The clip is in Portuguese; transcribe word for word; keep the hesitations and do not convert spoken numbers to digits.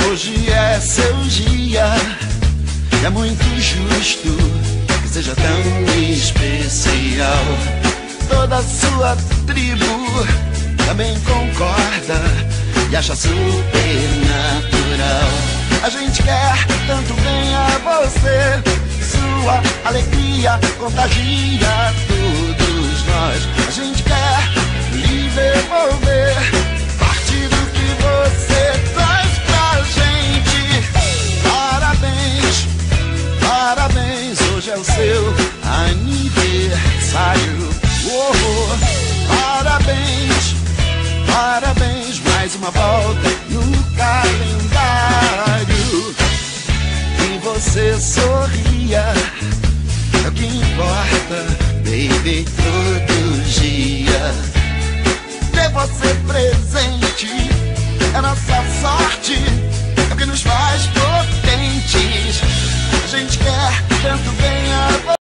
Hoje é seu dia, e é muito justo que seja tão especial. Toda a sua tribo também concorda e acha super natural. A gente quer tanto bem a você, sua alegria contagia todos nós. A gente quer lhe devolver parte do que você traz pra gente. Parabéns, parabéns, hoje é o seu aniversário. Oh, oh. Parabéns, parabéns, mais uma volta no calendário. E você sorria, é o que importa, baby, todo dia. Ter você presente é nossa sorte.